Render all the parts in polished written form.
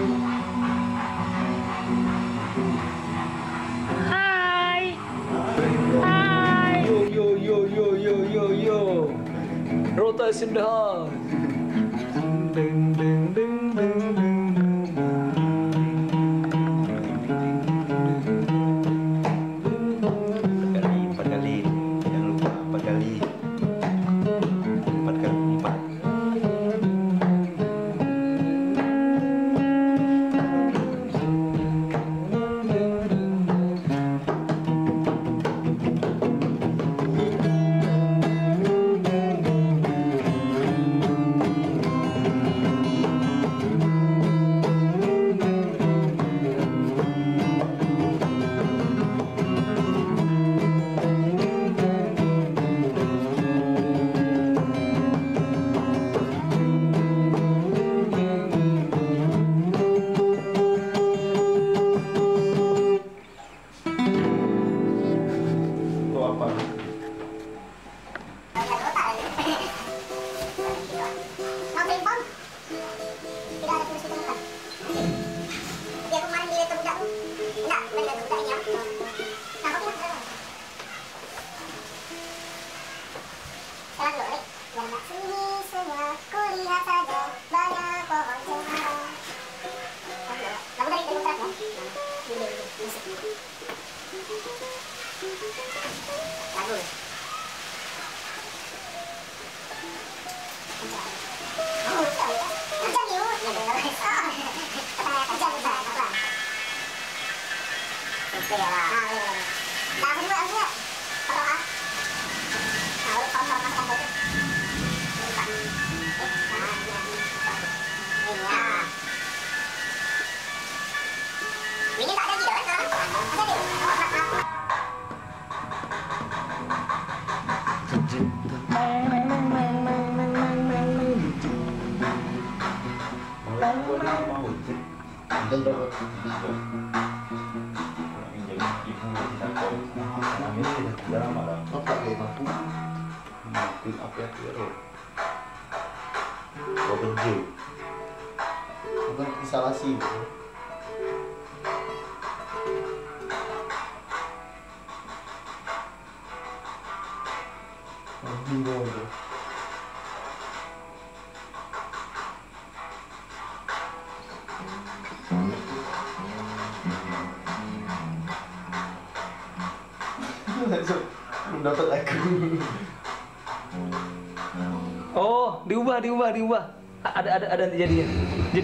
Hai. Hai. Yo yo yo yo yo yo yo. Rota is in the house. Ding ding ding ding ding. Empat kali, jangan lupa 4 kali. 4 kali 4. Instalasi bingung tuh. Belum dapat aku. Oh, diubah. Ada jadinya. Jadi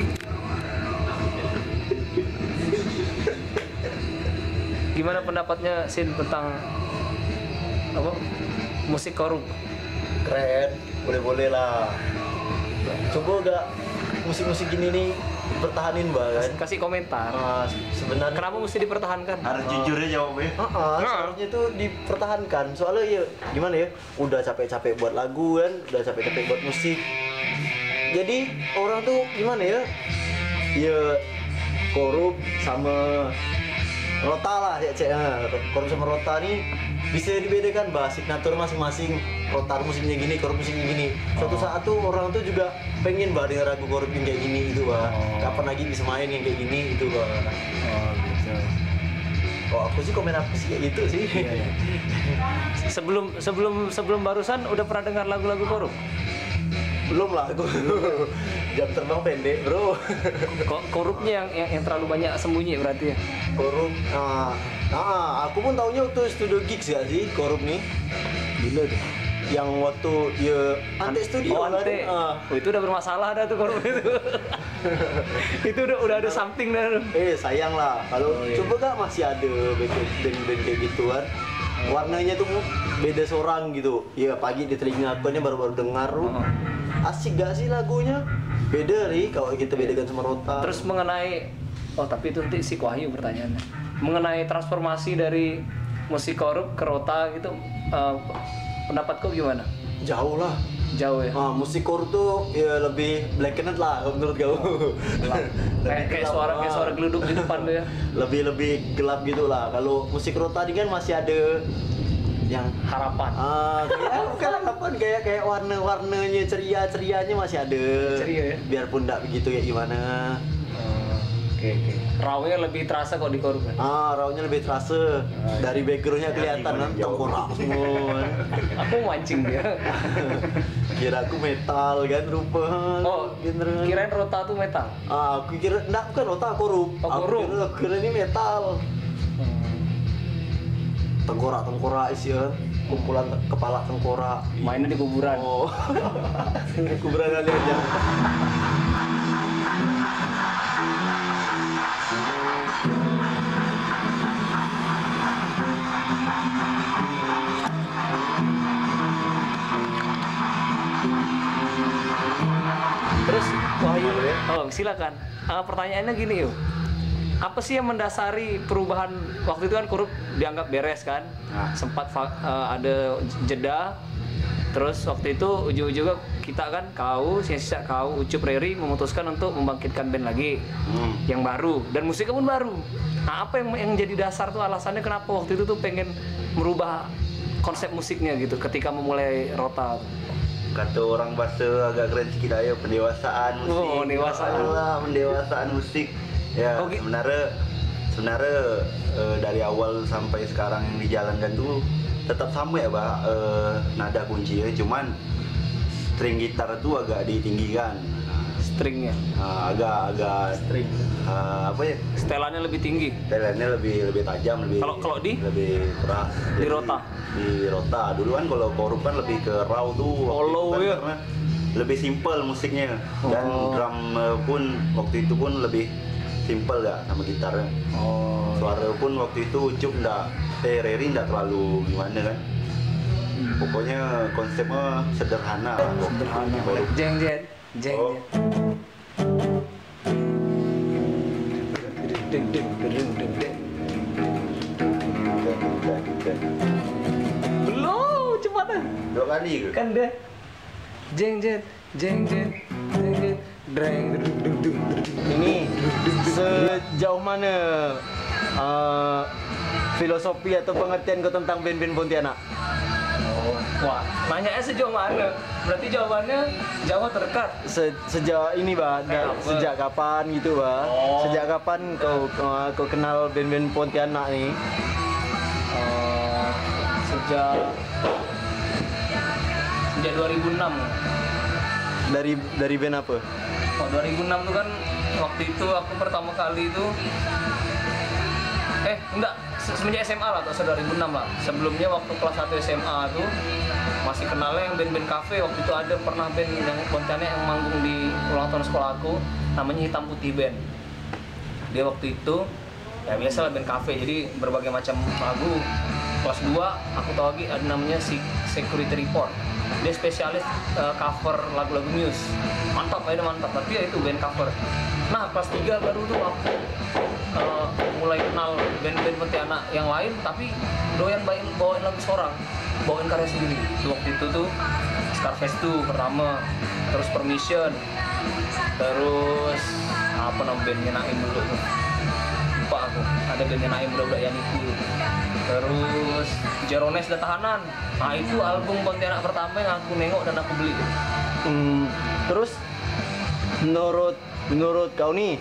gimana pendapatnya Sin tentang apa? Musik korup? Keren, boleh-boleh lah. Coba gak musik-musik gini nih dipertahanin kan? Kasih komentar. Sebenarnya kenapa mesti dipertahankan? harus jujur ya jawabnya. Seharusnya tuh dipertahankan. Soalnya ya gimana ya? Udah capek-capek buat lagu kan, udah capek-capek buat musik. Jadi orang tuh gimana ya? Ya korup sama rota lah ya cek. Korup sama rota nih bisa dibedakan bah signatur masing-masing. Rotar musiknya gini, korup musiknya gini. Suatu saat tuh orang tuh juga pengen bah denger lagu korup yang kayak gini itu bah. Kapan lagi bisa main yang kayak gini itu bah. Oh gitu. Oh aku sih komen apa sih kayak gitu sih. Iya. Sebelum barusan udah pernah dengar lagu-lagu korup? Belum lah aku. Jam terbang pendek bro. Korupnya yang terlalu banyak sembunyi berarti ya? Korup. Aku pun taunya waktu studio gigs ya sih korup nih. Gila tuh. Yang waktu ya Ante Studio kan. Oh, itu udah bermasalah dah tuh korup itu. Itu udah ada something dah. Sayang lah kalau coba gak masih ada band-band kayak gituan. Warnanya tuh beda seorang gitu. Ya pagi di telinga aku nya baru-baru dengar. Asik gak sih lagunya? Beda nih kalau kita bedakan sama Rota. Terus mengenai tapi itu nanti si Wahyu pertanyaannya. Mengenai transformasi dari musik korup ke Rota gitu, pendapatku gimana? Jauh lah. Jauh ya. Musik korup tuh ya lebih black and white lah menurut kau. kayak suara geluduk di depan tuh ya. Lebih gelap gitu lah. Kalau musik Rota ini kan masih ada yang harapan. kayak bukan harapan, kayak warna-warnanya ceria-cerianya masih ada. Ceria ya? Biarpun enggak begitu ya gimana. Oke. Rawnya lebih terasa kok di korup kan? Raunya lebih terasa. Dari backgroundnya kelihatan kan tengkorak semua. Aku mancing dia. Kira aku metal kan rupa. Oh, kirain Rota tuh metal. Aku kira enggak, bukan Rota, korup. Oh, korup. Aku kira ini metal. Tengkorak isi kan. Kumpulan kepala tengkorak. Mainnya di kuburan. Oh. Kuburan kali aja. Terus Wahyu, silakan. Pertanyaannya gini yuk. Apa sih yang mendasari perubahan waktu itu kan korup dianggap beres kan? Sempat ada jeda. Terus waktu itu ujung-ujungnya kita kan sisa kau Ucup Reri memutuskan untuk membangkitkan band lagi yang baru dan musiknya pun baru. Nah, apa yang jadi dasar tuh alasannya kenapa waktu itu tuh pengen merubah konsep musiknya gitu ketika memulai Rota? Kata orang bahasa agak keren sedikit aja, pendewasaan musik. Oh, pendewasaan. Pendewasaan musik. Ya, sebenarnya dari awal sampai sekarang yang dijalankan tuh tetap sama ya, Bah. Nada kuncinya cuman string gitar tuh agak ditinggikan. Stringnya. Agak string. Apa ya? Setelannya lebih tinggi. Setelannya lebih tajam, Kalau lebih keras. Di Rota. Di Rota. Dulu kan kalau korup kan lebih ke raw tuh. Low kan ya. Karena lebih simple musiknya dan drum pun waktu itu pun lebih simple ya sama gitarnya. Suara pun waktu itu Ucup Reri nggak terlalu gimana kan. Pokoknya konsepnya sederhana. Korup. Jeng. Oh. Belum, cepatan. 2 kali ke? Kan deh. Jeng. Dreng. Ini sejauh mana filosofi atau pengertian kau tentang band-band Pontianak? Wah, nanya sejauh mana? Berarti jawabannya jauh terdekat. Sejak ini, Bah, Kayak apa? sejak kapan gitu, Bah? Sejak kapan kau kenal band-band Pontianak nih? Sejak 2006. Dari band apa? 2006 tuh kan waktu itu aku pertama kali itu semenjak SMA lah, atau 2006 lah. Sebelumnya waktu kelas 1 SMA tuh masih kenalnya yang band-band cafe. Waktu itu ada pernah band yang Pontianak yang manggung di ulang tahun sekolah aku, namanya Hitam Putih Band. Dia waktu itu ya biasa lah band cafe, jadi berbagai macam lagu. Kelas 2 aku tahu lagi ada namanya Security Report. Dia spesialis cover lagu-lagu Muse. Mantap, tapi ya itu band cover. Nah, kelas 3 baru tuh aku mulai kenal band-band Pontianak yang lain, tapi doyan bawain lagu seorang, bawain karya sendiri. Waktu itu tuh Scarface tuh pertama, terus Permission, terus apa nama bandnya Naim dulu tuh, lupa aku. Ada bandnya Naim Budak-Budak Yaniku, terus Jerones dan Tahanan. Nah, itu album Pontianak pertama yang aku nengok dan aku beli. Terus menurut kau nih,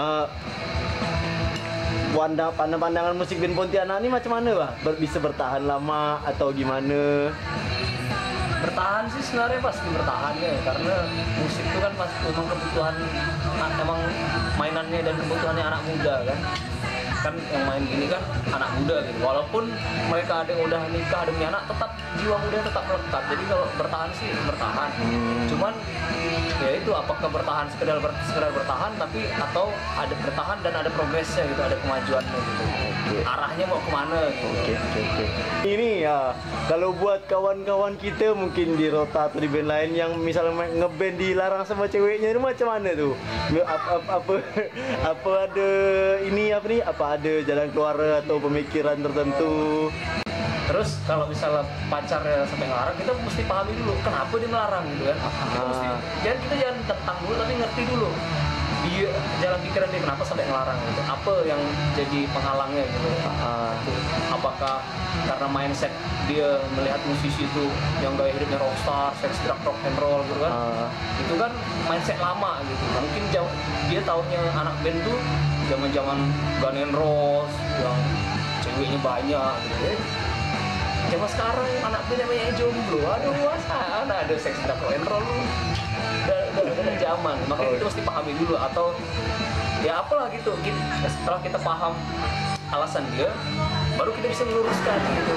pandangan musik band Pontianak ini macam mana, Bah? Bisa bertahan lama atau gimana? Bertahan sih sebenarnya pasti bertahan ya, karena musik itu kan pasti memang kebutuhan, emang mainannya dan kebutuhannya anak muda kan yang main gini kan anak muda gitu. Walaupun mereka ada yang udah nikah, ada punya anak, tetap jiwa muda tetap melekat. Jadi kalau bertahan sih bertahan. Cuman ya itu, apakah bertahan sekedar bertahan tapi atau ada bertahan dan ada progresnya gitu, ada kemajuannya gitu. Arahnya mau kemana gitu. Oke. Ini ya, kalau buat kawan-kawan kita mungkin di Rota atau di band lain yang misalnya ngeband dilarang sama ceweknya, itu macam mana tuh? Apa ada ini apa ada jalan keluar atau pemikiran tertentu? Terus kalau misalnya pacarnya sampai ngelarang, kita mesti pahami dulu kenapa dia melarang gitu kan. Kita mesti, kita jangan tentang dulu tapi ngerti dulu. dia jalan pikiran dia kenapa sampai ngelarang gitu, apa yang jadi penghalangnya gitu. Apakah karena mindset dia melihat musisi itu yang gaya hidupnya rockstar, sex, drug, rock and roll gitu kan, itu kan mindset lama gitu. Mungkin dia taunya anak band tuh zaman Guns N' Roses yang ceweknya banyak gitu ya. Zaman sekarang anak band yang banyak jomblo, aduh mana ada sex, drug, rock and roll, udah zaman. Makanya kita mesti pahami dulu, atau ya apalah gitu. Setelah kita paham alasan dia, baru kita bisa meluruskan gitu.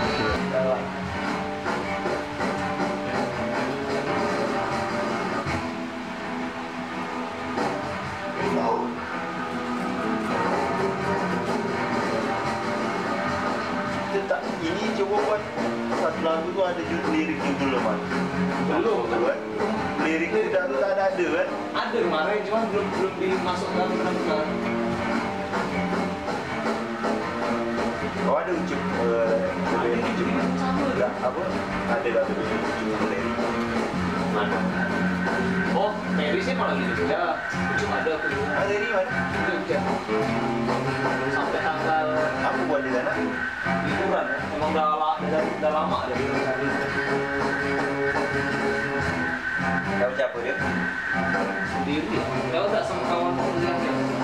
Ini coba buat satu lagu tuh ada lirik judul loh, Mas. Belum kan? Liriknya udah ada kan? Ada kemarin, cuma belum dimasukkan benar-benar. Oh ada ucup, ucup enggak apa? Ada gak tuh ucup lirik? Mana? Oh, Mary sih malah gitu ya. Cuma ada tuh. Ada ini Mas? Jogja. Sampai tanggal Apa buat di sana? liburan ya. Emang udah lama ada di sana. Kamu siapa ya? Sendiri. Ya udah sama kawan kuliah ya.